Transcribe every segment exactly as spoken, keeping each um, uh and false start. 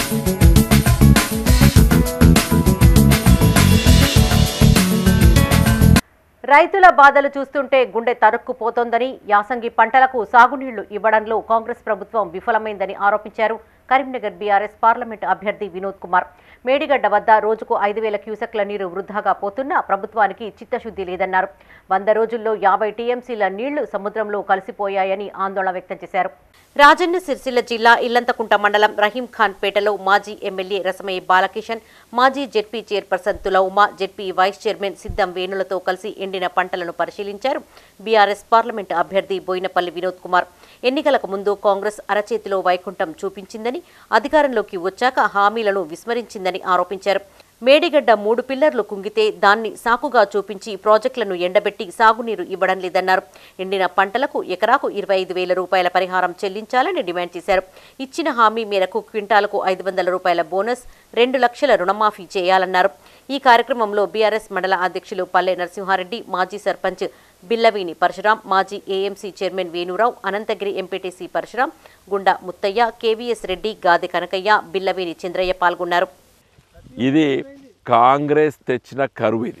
రైతుల బాధలు చూస్తుంటే గుండె తరుక్కుపోతోందని, యాసంగి పంటలకు సాగునీళ్లు ఇవ్వడంలో కాంగ్రెస్ ప్రభుత్వం విఫలమైందని ఆరోపించారు కరీంనగర్ బీఆర్ఎస్ పార్లమెంట్ అభ్యర్థి వినోద్ కుమార్. మేడిగడ్డ వద్ద రోజుకు ఐదు వేల క్యూసెక్ల నీరు వృధాగా పోతున్నా ప్రభుత్వానికి చిత్తశుద్ధి లేదన్నారు. వంద రోజుల్లో యాభై టీఎంసీల నీళ్లు సముద్రంలో కలిసిపోయాయని ఆందోళన వ్యక్తం చేశారు. రాజన్న సిరిసిల్ల జిల్లా ఇల్లంతకుంట మండలం రహీం ఖాన్ పేటలో మాజీ ఎమ్మెల్యే రసమయ్య బాలకిషన్, మాజీ ZP chairperson Tulauma, ZP vice chairman Siddam వేణులతో కలిసి ఎండిన పంటలను పరిశీలించారు బీఆర్ఎస్ పార్లమెంట్ అభ్యర్థి బోయినపల్లి వినోద్ కుమార్. ఎన్నికలకు ముందు కాంగ్రెస్ అరచేతిలో వైకుంఠం చూపించిందని, అధికారంలోకి వచ్చాక హామీలను విస్మరించిందని ఆరోపించారు. మేడిగడ్డ మూడు పిల్లర్లు కుంగితే దాన్ని సాకుగా చూపించి ప్రాజెక్టులను ఎండబెట్టి సాగునీరు ఇవ్వడం లేదన్నారు. ఎండిన పంటలకు ఎకరాకు ఇరవై ఐదు వేల రూపాయల పరిహారం చెల్లించాలని డిమాండ్ చేశారు. ఇచ్చిన హామీ మేరకు క్వింటాలకు ఐదు వందల రూపాయల బోనస్, రెండు లక్షల రుణమాఫీ చేయాలన్నారు. ఈ కార్యక్రమంలో బీఆర్ఎస్ మండల అధ్యక్షులు పల్లె నరసింహారెడ్డి, మాజీ సర్పంచ్ బిల్లవీని పరశురాం, మాజీ AMC chairman Venurao, Anantagiri MPTC Parashuram, Gunda Muttayya, KVS Reddy, Gade Kanakayya, Billavini Chandrayya పాల్గొన్నారు. ఇది కాంగ్రెస్ తెచ్చిన కరువు. ఇది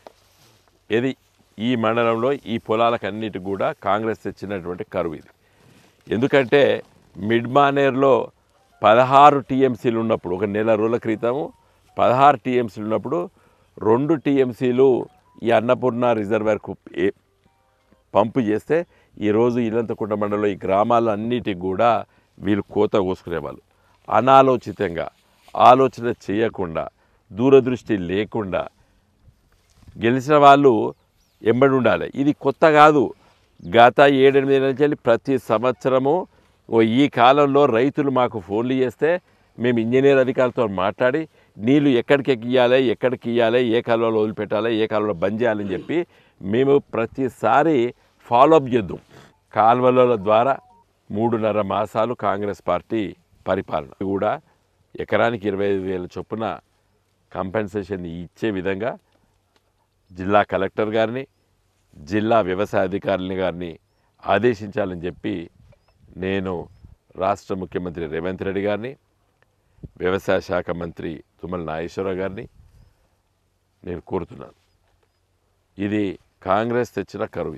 ఇది ఈ మండలంలో ఈ పొలాలకన్నిటికి కూడా కాంగ్రెస్ తెచ్చినటువంటి కరువు ఇది. ఎందుకంటే మిడ్ మానేర్లో పదహారు టీఎంసీలు ఉన్నప్పుడు, ఒక నెల రోజుల క్రితము పదహారు టీఎంసీలు ఉన్నప్పుడు రెండు టీఎంసీలు ఈ అన్నపూర్ణ రిజర్వాయర్కు పంపు చేస్తే ఈరోజు ఇల్లంతకుంట మండలంలో ఈ గ్రామాలన్నిటికి కూడా వీళ్ళు కోత కోసుకునేవాళ్ళు. అనాలోచితంగా, ఆలోచన చేయకుండా, దూరదృష్టి లేకుండా గెలిచిన వాళ్ళు ఎంబడి ఉండాలి. ఇది కొత్త కాదు. గత ఏడెనిమిది నెలల నుంచి ప్రతి సంవత్సరము ఈ కాలంలో రైతులు మాకు ఫోన్లు చేస్తే మేము ఇంజనీర్ అధికారులతో మాట్లాడి నీళ్ళు ఎక్కడికి ఎక్కియాలి, ఎక్కడికి ఇవ్వాలి, ఏ కాలువలో వదిలిపెట్టాలి, ఏ కాలువలో బంద్ చేయాలని చెప్పి మేము ప్రతిసారి ఫాలోఅప్ చేద్దాం. కాలువల ద్వారా మూడున్నర మాసాలు కాంగ్రెస్ పార్టీ పరిపాలన కూడా ఎకరానికి ఇరవై ఐదు వేల చొప్పున కంపెన్సేషన్ ఇచ్చే విధంగా జిల్లా కలెక్టర్ గారిని, జిల్లా వ్యవసాయ అధికారులని గారిని ఆదేశించాలని చెప్పి నేను రాష్ట్ర ముఖ్యమంత్రి రేవంత్ రెడ్డి గారిని, వ్యవసాయ శాఖ మంత్రి తుమ్మల నాగేశ్వరరావు గారిని నేను కోరుతున్నాను. ఇది కాంగ్రెస్ తెచ్చిన కరువు.